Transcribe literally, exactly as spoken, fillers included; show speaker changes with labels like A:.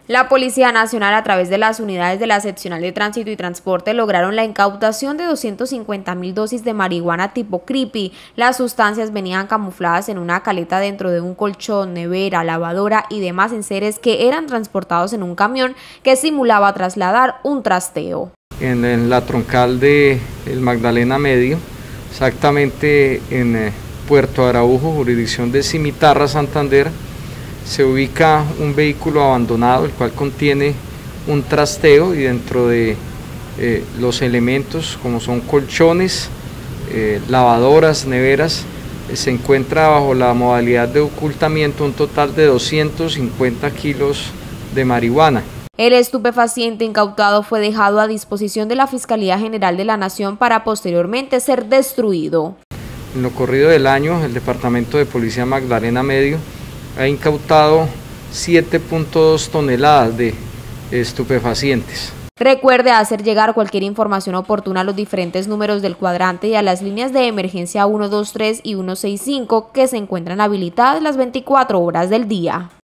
A: La Policía Nacional, a través de las unidades de la Seccional de Tránsito y Transporte, lograron la incautación de doscientas cincuenta mil dosis de marihuana tipo creepy. Las sustancias venían camufladas en una caleta dentro de un colchón, nevera, lavadora y demás enseres que eran transportados en un camión que simulaba trasladar un trasteo.
B: En, en la troncal de el Magdalena Medio, exactamente en eh, Puerto Araujo, jurisdicción de Cimitarra, Santander, se ubica un vehículo abandonado, el cual contiene un trasteo, y dentro de eh, los elementos, como son colchones, eh, lavadoras, neveras, eh, se encuentra bajo la modalidad de ocultamiento un total de doscientos cincuenta kilos de marihuana.
A: El estupefaciente incautado fue dejado a disposición de la Fiscalía General de la Nación para posteriormente ser destruido.
B: En lo corrido del año, el Departamento de Policía Magdalena Medio ha incautado siete punto dos toneladas de estupefacientes.
A: Recuerde hacer llegar cualquier información oportuna a los diferentes números del cuadrante y a las líneas de emergencia uno dos tres y uno seis cinco que se encuentran habilitadas las veinticuatro horas del día.